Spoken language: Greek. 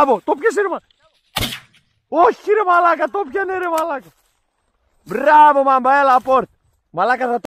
Μπράβο, το πιάσε ρε μαλάκα. Όχι ρε μαλάκα, το πιάνε ρε μαλάκα. Μπράβο μάμπα, έλα απόρτ. Μαλάκα θα